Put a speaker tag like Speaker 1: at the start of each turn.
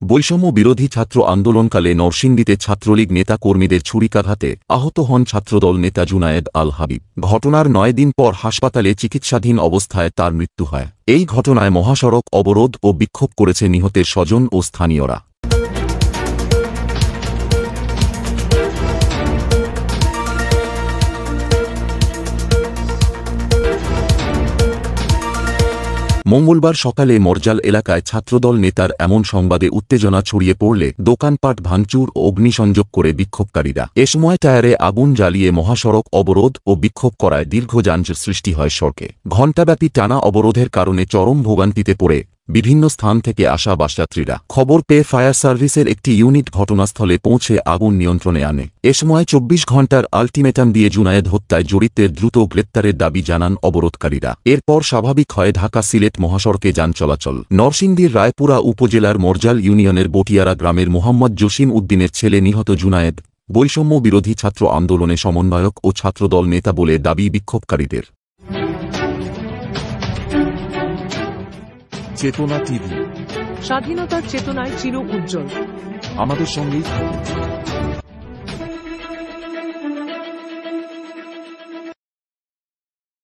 Speaker 1: বৈষম্য বিরোধী ছাত্র আন্দোলনকালে নরসিংদীতে ছাত্রলীগ নেতা কর্মীদের ছুরিকাঘাতে আহত হন ছাত্রদল নেতা জুনায়েদ আল হাবিব। ঘটনার 9 দিন পর হাসপাতালে চিকিৎসাধীন অবস্থায় তার মৃত্যু হয়। এই ঘটনায় মহাসড়ক অবরোধ ও বিক্ষোভ করেছে নিহতের স্বজন ও স্থানীয়রা। মঙ্গলবার সকালে মরজাল এলাকায় ছাত্রদল নেতার এমন সংবাদে উত্তেজনা ছড়িয়ে পড়লে দোকানপাট ভাঙচুর ও অগ্নিসংযোগ করে বিক্ষোভকারীরা। এ সময় টায়ারে আগুন জ্বালিয়ে মহাসড়ক অবরোধ ও বিক্ষোভ করায় দীর্ঘ যানজট সৃষ্টি হয় সড়কে। ঘণ্টাব্যাপী টানা অবরোধের কারণে চরম ভোগান্তিতে পড়ে বিভিন্ন স্থান থেকে আসা বাসযাত্রীরা। খবর পেয়ে ফায়ার সার্ভিসের একটি ইউনিট ঘটনাস্থলে পৌঁছে আগুন নিয়ন্ত্রণে আনে। এ সময় 24 ঘণ্টার আলটিমেটাম দিয়ে জুনায়েদ হত্যায় জড়িতদের দ্রুত গ্রেপ্তারের দাবি জানান অবরোধকারীরা। এরপর স্বাভাবিক হয় ঢাকা সিলেট মহাসড়কে যান চলাচল। নরসিংদীর রায়পুরা উপজেলার মরজাল ইউনিয়নের বটিয়ারা গ্রামের মোহাম্মদ জসিম উদ্দিনের ছেলে নিহত জুনায়েদ বৈষম্য বিরোধী ছাত্র আন্দোলনে সমন্বয়ক ও ছাত্রদল নেতা বলে দাবি বিক্ষোভকারীদের।
Speaker 2: চেতনা টিভি,
Speaker 3: স্বাধীনতার চেতনায় চির উজ্জ্বল।
Speaker 2: আমাদের সঙ্গেই থাকুন।